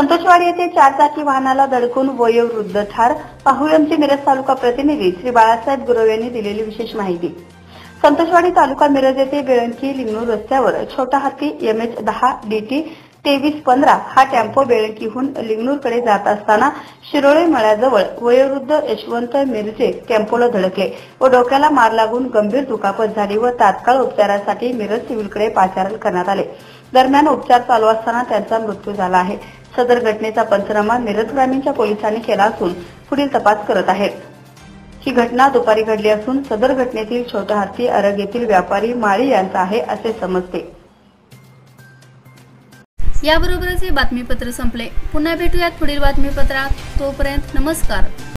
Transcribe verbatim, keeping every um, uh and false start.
संतोषवाडी येथे चार चाकी वाहनाला धडकून वयोवृद्ध ठार। पाहुयमचे मिरज तालुका प्रतिनिधी श्री बाळासाहेब गुरव यांनी दिलेली विशेष माहिती। संतोषवाडी तालुका मिरज येथे बेळंकी लिंगणूर रस्त्यावर छोटा हत्ती एम एच दहा डी टी तेवीस पंधरा हा टेम्पो बेळंकीहून लिंगणूरकडे जात असताना शिरोळे मळ्याजवळ वयोवृद्ध यशवंत मिरजे टेम्पोला धडकले व डोक्याला मार लागून गंभीर दुखापत झाली व तात्काळ उपचारासाठी मिरज सिव्हिलकडे पाचारण करण्यात आले। दरम्यान उपचार चालू असताना त्यांचा मृत्यू झाला आहे। सदर घटनेचा पंचनामा मिरज ग्रामीणच्या पोलिसांनी केला असून पुढील तपास करत आहेत। ही घटना दुपारी घडली असून सदर घटनेतील छोटा हत्ती अरग येथील व्यापारी माळी यांचा आहे असे समजते। याबरोबरच हे बातमीपत्र संपले। पुन्हा भेटूयात पुढील बातमीपत्रात। तोपर्यंत नमस्कार।